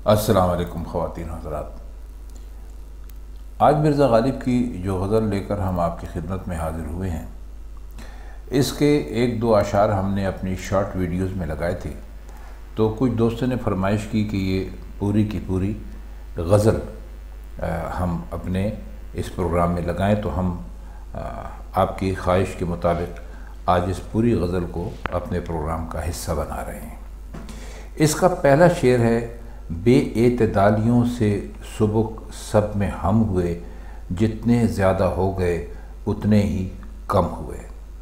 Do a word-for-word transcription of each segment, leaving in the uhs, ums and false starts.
السلام علیکم خواتین حضرات، آج مرزا غالب کی جو غزل لے کر ہم آپ کی خدمت میں حاضر ہوئے ہیں، اس کے ایک دو اشعار ہم نے اپنی شارٹ ویڈیوز میں لگائے تھے، تو کچھ دوستوں نے فرمائش کی کہ یہ پوری کی پوری غزل ہم اپنے اس پروگرام میں لگائیں، تو ہم آپ کی خواہش کے مطابق آج اس پوری غزل کو اپنے پروگرام کا حصہ بنا رہے ہیں۔ اس کا پہلا شعر ہے: بے اعتدالیوں سے سبک سب میں ہم ہوئے، جتنے زیادہ ہو گئے اتنے ہی کم ہوئے۔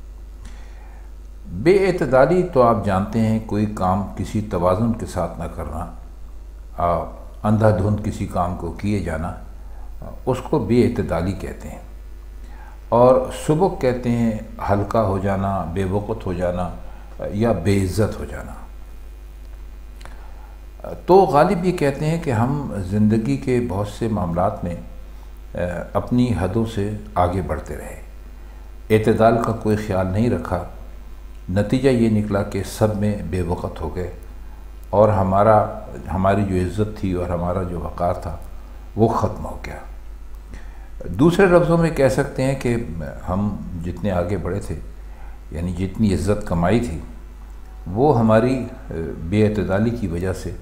بے اعتدالی تو آپ جانتے ہیں، کوئی کام کسی توازن کے ساتھ نہ کرنا، اندھا دھند کسی کام کو کیے جانا، اس کو بے اعتدالی کہتے ہیں۔ اور سبک کہتے ہیں ہلکا ہو جانا، بے وقت ہو جانا یا بے عزت ہو جانا۔ تو غالب یہ کہتے ہیں کہ ہم زندگی کے بہت سے معاملات میں اپنی حدوں سے آگے بڑھتے رہے، اعتدال کا کوئی خیال نہیں رکھا، نتیجہ یہ نکلا کہ سب میں بے وقت ہو گئے، اور ہمارا ہماری جو عزت تھی اور ہمارا جو وقار تھا وہ ختم ہو گیا۔ دوسرے لفظوں میں کہہ سکتے ہیں کہ ہم جتنے آگے بڑھے تھے، یعنی جتنی عزت کمائی تھی، وہ ہماری بے اعتدالی کی وجہ سے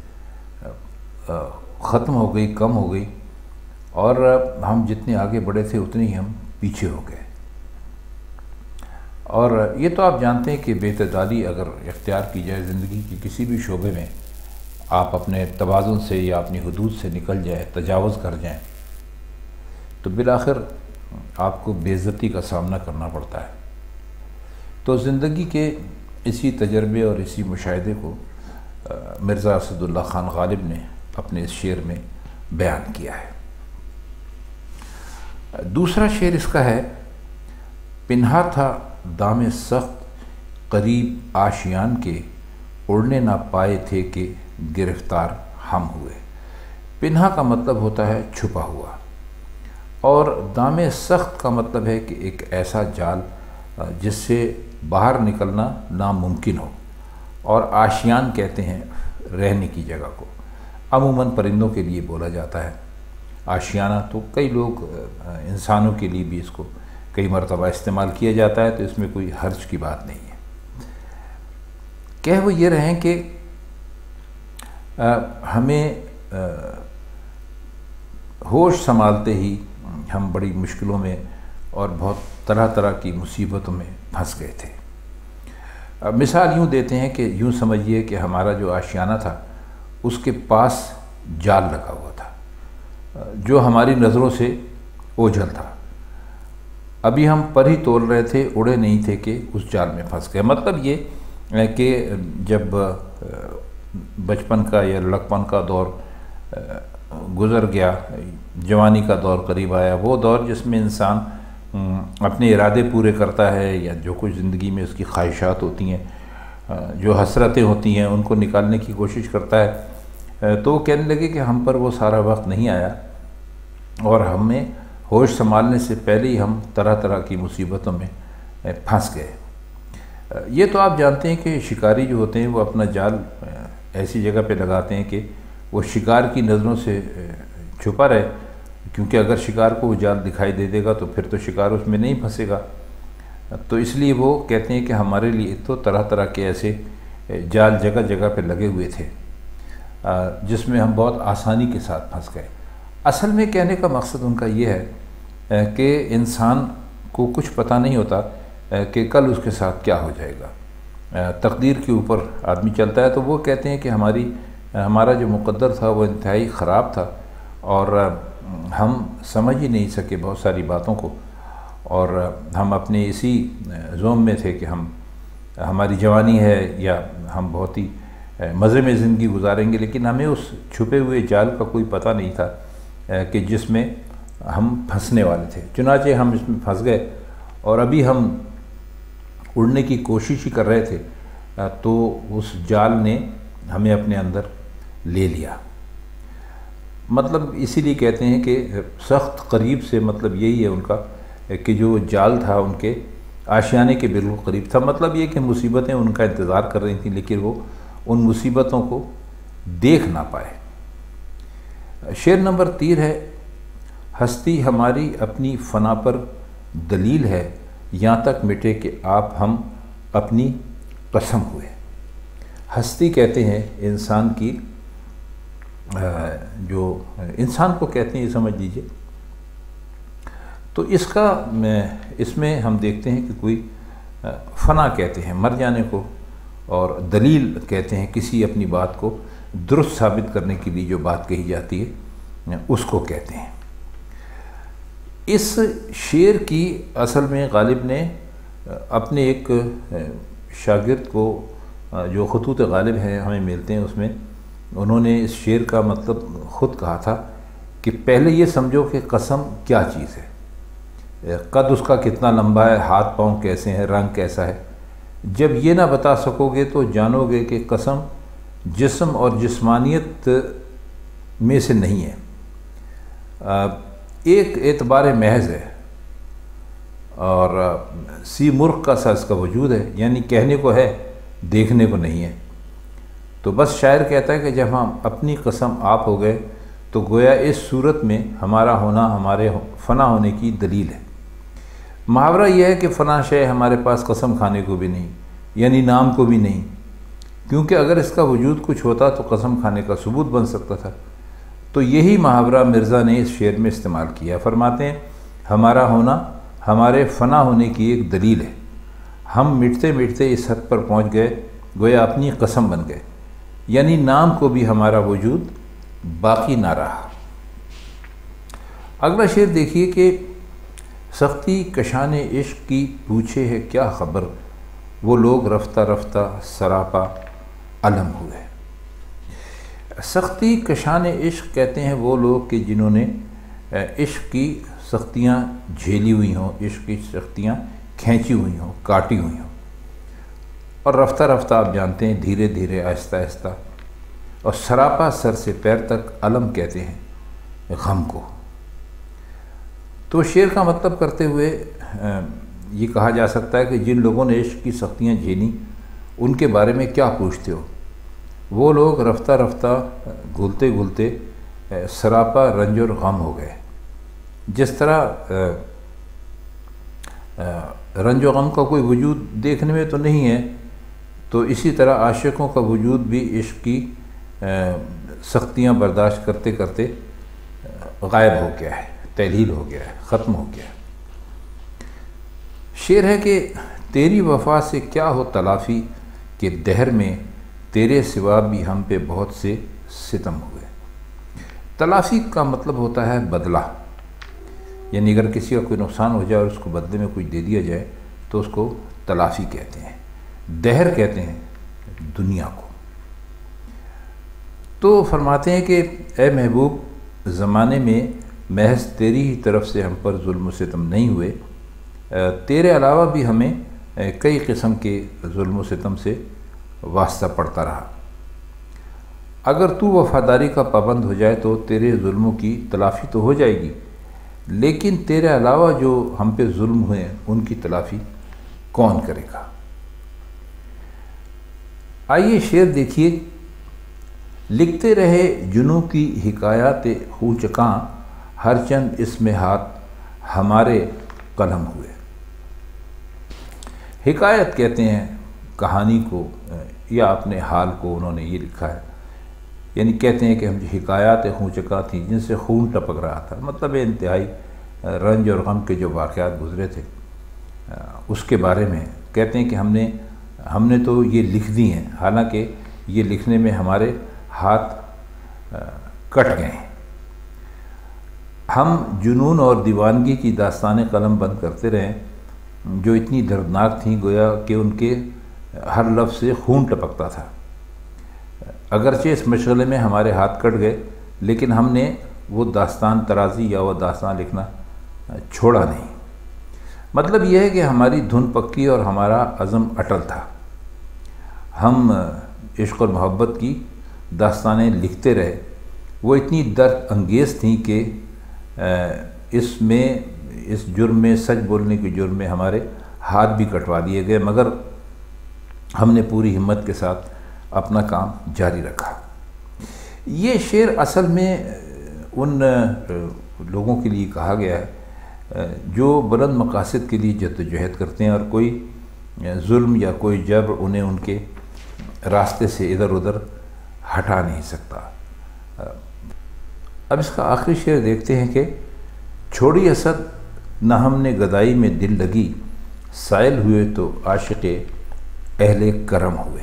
ختم ہو گئی، کم ہو گئی، اور ہم جتنے آگے بڑھے تھے اتنے ہی ہم پیچھے ہو گئے۔ اور یہ تو آپ جانتے ہیں کہ بے اعتدالی اگر اختیار کی جائے زندگی کی کسی بھی شعبے میں، آپ اپنے توازن سے یا اپنی حدود سے نکل جائیں، تجاوز کر جائیں، تو بالآخر آپ کو بے عزتی کا سامنا کرنا پڑتا ہے۔ تو زندگی کے اسی تجربے اور اسی مشاہدے کو مرزا اسد اللہ خان غالب نے اپنے اس شعر میں بیان کیا ہے۔ دوسرا شعر اس کا ہے: پنہا تھا دام سخت قریب آشیان کے، اڑنے نہ پائے تھے کہ گرفتار ہم ہوئے۔ پنہا کا مطلب ہوتا ہے چھپا ہوا، اور دام سخت کا مطلب ہے کہ ایک ایسا جال جس سے باہر نکلنا ناممکن ہو، اور آشیان کہتے ہیں رہنے کی جگہ کو، عموماً پرندوں کے لیے بولا جاتا ہے آشیانہ، تو کئی لوگ انسانوں کے لیے بھی اس کو کئی مرتبہ استعمال کیا جاتا ہے، تو اس میں کوئی حرج کی بات نہیں ہے۔ کہہ وہ یہ رہیں کہ ہمیں ہوش سنبھالتے ہی ہم بڑی مشکلوں میں اور بہت طرح طرح کی مصیبتوں میں پھنس گئے تھے۔ مثال یوں دیتے ہیں کہ یوں سمجھیے کہ ہمارا جو آشیانہ تھا اس کے پاس جال لگا ہوا تھا جو ہماری نظروں سے اوجھل تھا، ابھی ہم پر ہی تول رہے تھے، اڑے نہیں تھے کہ اس جال میں پھنس گئے۔ مطلب یہ کہ جب بچپن کا یا لڑکپن کا دور گزر گیا، جوانی کا دور قریب آیا، وہ دور جس میں انسان اپنے ارادے پورے کرتا ہے، یا جو کچھ زندگی میں اس کی خواہشات ہوتی ہیں، جو حسرتیں ہوتی ہیں، ان کو نکالنے کی کوشش کرتا ہے، تو وہ کہنے لگے کہ ہم پر وہ سارا وقت نہیں آیا، اور ہمیں ہوش سنبھالنے سے پہلے ہی ہم طرح طرح کی مصیبتوں میں پھنس گئے۔ یہ تو آپ جانتے ہیں کہ شکاری جو ہوتے ہیں وہ اپنا جال ایسی جگہ پہ لگاتے ہیں کہ وہ شکار کی نظروں سے چھپا رہے، کیونکہ اگر شکار کو وہ جال دکھائی دے دے گا تو پھر تو شکار اس میں نہیں پھنسے گا، تو اس لیے وہ کہتے ہیں کہ ہمارے لیے تو طرح طرح کے ایسے جال جگہ جگہ پہ لگے ہوئے تھے جس میں ہم بہت آسانی کے ساتھ پھنس گئے۔ اصل میں کہنے کا مقصد ان کا یہ ہے کہ انسان کو کچھ پتہ نہیں ہوتا کہ کل اس کے ساتھ کیا ہو جائے گا، تقدیر کے اوپر آدمی چلتا ہے۔ تو وہ کہتے ہیں کہ ہماری ہمارا جو مقدر تھا وہ انتہائی خراب تھا، اور ہم سمجھ ہی نہیں سکے بہت ساری باتوں کو، اور ہم اپنے اسی زوم میں تھے کہ ہم ہماری جوانی ہے یا ہم بہت ہی مزے میں زندگی گزاریں گے، لیکن ہمیں اس چھپے ہوئے جال کا کوئی پتہ نہیں تھا کہ جس میں ہم پھنسنے والے تھے۔ چنانچہ ہم اس میں پھنس گئے، اور ابھی ہم اڑنے کی کوشش ہی کر رہے تھے تو اس جال نے ہمیں اپنے اندر لے لیا۔ مطلب اسی لیے کہتے ہیں کہ سخت قریب سے مطلب یہی ہے ان کا کہ جو جال تھا ان کے آشیانے کے بالکل قریب تھا۔ مطلب یہ کہ مصیبتیں ان کا انتظار کر رہی تھیں، لیکن وہ ان مصیبتوں کو دیکھ نہ پائے، شعر نمبر تیر ہے، ہستی ہماری اپنی فنا پر دلیل ہے، یہاں تک مٹے کہ آپ ہم اپنی قسم ہوئے۔ ہستی کہتے ہیں انسان کی، جو انسان کو کہتے ہیں یہ سمجھ لیجئے، تو اس کا اس میں ہم دیکھتے ہیں کہ کوئی فنا کہتے ہیں مر جانے کو، اور دلیل کہتے ہیں کسی اپنی بات کو درست ثابت کرنے کے لیے جو بات کہی جاتی ہے اس کو کہتے ہیں۔ اس شعر کی اصل میں غالب نے اپنے ایک شاگرد کو، جو خطوط غالب ہیں ہمیں ملتے ہیں، اس میں انہوں نے اس شعر کا مطلب خود کہا تھا کہ پہلے یہ سمجھو کہ قسم کیا چیز ہے، قد اس کا کتنا لمبا ہے، ہاتھ پاؤں کیسے ہیں، رنگ کیسا ہے۔ جب یہ نہ بتا سکو گے تو جانو گے کہ قسم جسم اور جسمانیت میں سے نہیں ہے، ایک اعتبار محض ہے اور سی مرغ کا سا اس کا وجود ہے، یعنی کہنے کو ہے دیکھنے کو نہیں ہے۔ تو بس شاعر کہتا ہے کہ جب ہم اپنی قسم آپ ہو گئے تو گویا اس صورت میں ہمارا ہونا ہمارے فنا ہونے کی دلیل ہے۔ محاورہ یہ ہے کہ فنا شے ہمارے پاس قسم کھانے کو بھی نہیں، یعنی نام کو بھی نہیں، کیونکہ اگر اس کا وجود کچھ ہوتا تو قسم کھانے کا ثبوت بن سکتا تھا۔ تو یہی محاورہ مرزا نے اس شعر میں استعمال کیا۔ فرماتے ہیں ہمارا ہونا ہمارے فنا ہونے کی ایک دلیل ہے، ہم مٹتے مٹتے اس حد پر پہنچ گئے گویا اپنی قسم بن گئے، یعنی نام کو بھی ہمارا وجود باقی نہ رہا۔ اگلا شعر دیکھیے کہ سختی کشان عشق کی پوچھے ہے کیا خبر، وہ لوگ رفتہ رفتہ سراپا علم ہوئے۔ سختی کشان عشق کہتے ہیں وہ لوگ کہ جنہوں نے عشق کی سختیاں جھیلی ہوئی ہوں، عشق کی سختیاں کھینچی ہوئی ہوں، کاٹی ہوئی ہوں، اور رفتہ رفتہ آپ جانتے ہیں دھیرے دھیرے آہستہ آہستہ، اور سراپا سر سے پیر تک علم کہتے ہیں غم کو۔ تو شعر کا مطلب کرتے ہوئے یہ کہا جا سکتا ہے کہ جن لوگوں نے عشق کی سختیاں جھیلی ان کے بارے میں کیا پوچھتے ہو، وہ لوگ رفتہ رفتہ گھلتے گھلتے سراپا رنج اور غم ہو گئے۔ جس طرح رنج و غم کا کوئی وجود دیکھنے میں تو نہیں ہے، تو اسی طرح عاشقوں کا وجود بھی عشق کی سختیاں برداشت کرتے کرتے غائب ہو گیا ہے، تحلیل ہو گیا ہے، ختم ہو گیا ہے۔ شعر ہے کہ تیری وفا سے کیا ہو تلافی، کہ دہر میں تیرے سوا بھی ہم پہ بہت سے ستم ہوئے۔ تلافی کا مطلب ہوتا ہے بدلہ، یعنی اگر کسی کا کوئی نقصان ہو جائے اور اس کو بدلے میں کچھ دے دیا جائے تو اس کو تلافی کہتے ہیں۔ دہر کہتے ہیں دنیا کو۔ تو فرماتے ہیں کہ اے محبوب زمانے میں محض تیری ہی طرف سے ہم پر ظلم و ستم نہیں ہوئے، تیرے علاوہ بھی ہمیں کئی قسم کے ظلم و ستم سے واسطہ پڑتا رہا۔ اگر تو وفاداری کا پابند ہو جائے تو تیرے ظلموں کی تلافی تو ہو جائے گی، لیکن تیرے علاوہ جو ہم پہ ظلم ہوئے ان کی تلافی کون کرے گا۔ آئیے شعر دیکھیے، لکھتے رہے جنوں کی حکایات خوچکاں، ہر چند اس میں ہاتھ ہمارے قلم ہوئے۔ حکایت کہتے ہیں کہانی کو یا اپنے حال کو، انہوں نے یہ لکھا ہے، یعنی کہتے ہیں کہ ہم جو حکایات خوچکاں تھیں جن سے خون ٹپک رہا تھا، مطلب انتہائی رنج اور غم کے جو واقعات گزرے تھے اس کے بارے میں کہتے ہیں کہ ہم نے ہم نے تو یہ لکھ دی ہیں، حالانکہ یہ لکھنے میں ہمارے ہاتھ کٹ گئے ہیں۔ ہم جنون اور دیوانگی کی داستانیں قلم بند کرتے رہے جو اتنی دردناک تھیں گویا کہ ان کے ہر لفظ سے خون ٹپکتا تھا۔ اگرچہ اس مشغلے میں ہمارے ہاتھ کٹ گئے لیکن ہم نے وہ داستان ترازی یا وہ داستان لکھنا چھوڑا نہیں۔ مطلب یہ ہے کہ ہماری دھن پکی اور ہمارا عزم اٹل تھا۔ ہم عشق اور محبت کی داستانیں لکھتے رہے، وہ اتنی درد انگیز تھیں کہ اس میں اس جرم میں، سچ بولنے کے جرم میں ہمارے ہاتھ بھی کٹوا دیے گئے، مگر ہم نے پوری ہمت کے ساتھ اپنا کام جاری رکھا۔ یہ شعر اصل میں ان لوگوں کے لیے کہا گیا ہے جو بلند مقاصد کے لیے جدوجہد کرتے ہیں اور کوئی ظلم یا کوئی جبر انہیں ان کے راستے سے ادھر ادھر ہٹا نہیں سکتا۔ اب اس کا آخری شعر دیکھتے ہیں کہ چھوڑی اسد نہ ہم نے گدائی میں دل لگی، سائل ہوئے تو عاشق اہل کرم ہوئے۔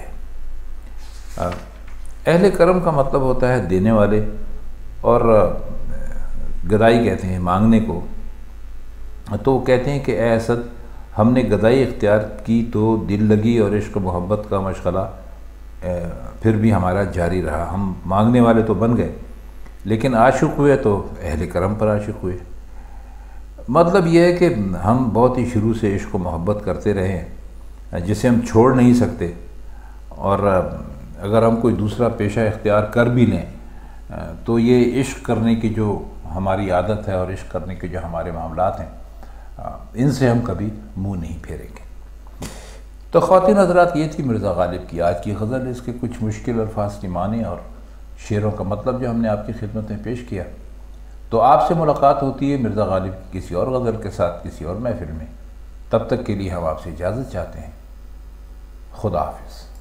اہل کرم کا مطلب ہوتا ہے دینے والے، اور گدائی کہتے ہیں مانگنے کو۔ تو وہ کہتے ہیں کہ اے اسد، ہم نے گدائی اختیار کی تو دل لگی اور عشق و محبت کا مشغلہ پھر بھی ہمارا جاری رہا۔ ہم مانگنے والے تو بن گئے لیکن عاشق ہوئے تو اہل کرم پر عاشق ہوئے۔ مطلب یہ ہے کہ ہم بہت ہی شروع سے عشق و محبت کرتے رہے ہیں جسے ہم چھوڑ نہیں سکتے، اور اگر ہم کوئی دوسرا پیشہ اختیار کر بھی لیں تو یہ عشق کرنے کی جو ہماری عادت ہے اور عشق کرنے کے جو ہمارے معاملات ہیں ان سے ہم کبھی منہ نہیں پھیریں گے۔ تو خواتین حضرات، یہ تھی مرزا غالب کی آج کی غزل، اس کے کچھ مشکل الفاظ کی معنی اور شعروں کا مطلب جو ہم نے آپ کی خدمت میں پیش کیا۔ تو آپ سے ملاقات ہوتی ہے مرزا غالب کی کسی اور غزل کے ساتھ کسی اور محفل میں۔ تب تک کے لیے ہم آپ سے اجازت چاہتے ہیں۔ خدا حافظ۔